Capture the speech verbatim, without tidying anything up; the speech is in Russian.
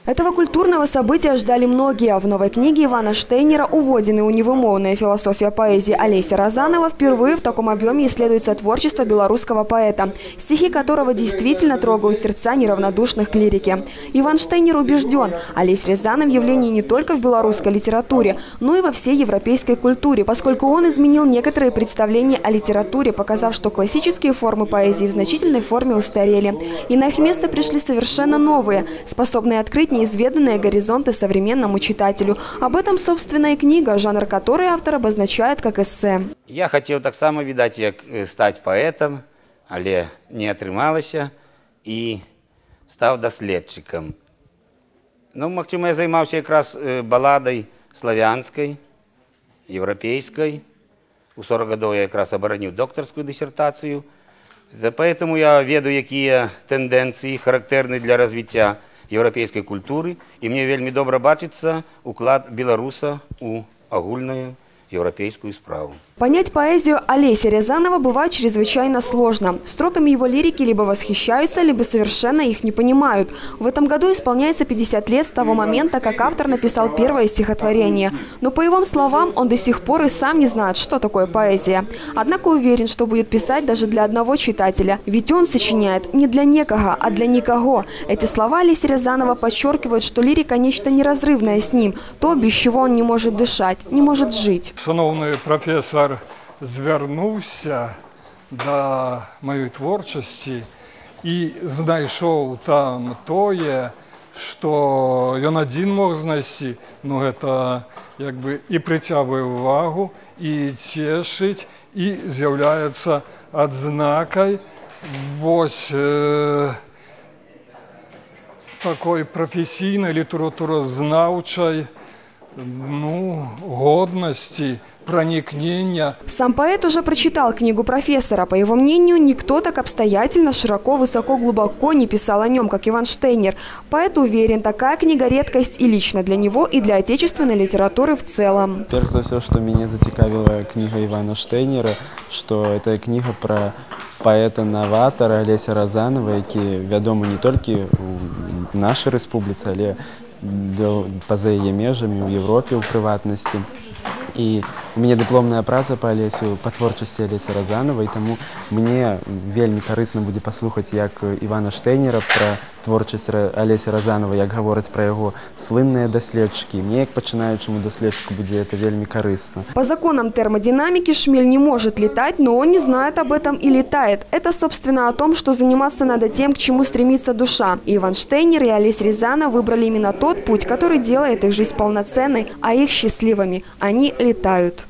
Этого культурного события ждали многие. В новой книге Ивана Штейнера «Уводины у невымовная философия поэзии» Олеся Розанова впервые в таком объеме исследуется творчество белорусского поэта, стихи которого действительно трогают сердца неравнодушных к лирике. Иван Штейнер убежден, Олесь Рязанов явление не только в белорусской литературе, но и во всей европейской культуре, поскольку он изменил некоторые представления о литературе, показав, что классические формы поэзии в значительной форме устарели. И на их место пришли совершенно новые, способные открыть неизведанные горизонты современному читателю. Об этом, собственно, и книга, жанр которой автор обозначает как эссе. Я хотел так само, видать, як стать поэтом, але не атрымалася и стал доследчиком. Ну, магчыма, я займаўся якраз балладой славянской, европейской. У сорок гадоў я якраз абараніў докторскую диссертацию. Поэтому я ведаю, какие тенденции характерны для развития европейской культуры, и мне вельми добра бачится уклад белоруса у агульную европейскую справу. Понять поэзию Олеся Рязанова бывает чрезвычайно сложно. Строками его лирики либо восхищаются, либо совершенно их не понимают. В этом году исполняется пятьдесят лет с того момента, как автор написал первое стихотворение. Но по его словам, он до сих пор и сам не знает, что такое поэзия. Однако уверен, что будет писать даже для одного читателя. Ведь он сочиняет не для некого, а для никого. Эти слова Олеся Рязанова подчеркивают, что лирика – нечто неразрывное с ним, то, без чего он не может дышать, не может жить. Шановний професор звернувся до моєї творчості і знайшов там тоє, що він один мог знайти, ну це якби і притягує увагу, і тішить, і з'являється відзнакою ось е, такої професійної літературознавчої, ну, годности, проникновения. Сам поэт уже прочитал книгу профессора. По его мнению, никто так обстоятельно, широко, высоко, глубоко не писал о нем, как Иван Штейнер. Поэт уверен, такая книга – редкость и лично для него, и для отечественной литературы в целом. Перш за все, что меня зацікавила книга Ивана Штейнера, что это книга про поэта-новатора Олеся Розанова, який відомий не тільки в нашій республіці, але поза її межами, в Європі, у приватності. І у меня дипломная праца по Олесю, по творчости Олеся Розанова, і тому мне вельми корисно буде послухати, як Івана Штейнера про творчість Олеся Розанова, як говорить про його слинні дослідчики. Мне, як починаючому дослідчику, буде це вельми корисно. По законам термодинамики шмель не может летать, но он не знает об этом и летает. Это, собственно, о том, что заниматься надо тем, к чему стремится душа. И Иван Штейнер и Олесь Рязанов выбрали именно тот путь, который делает их жизнь полноценной, а их счастливыми. Они летают.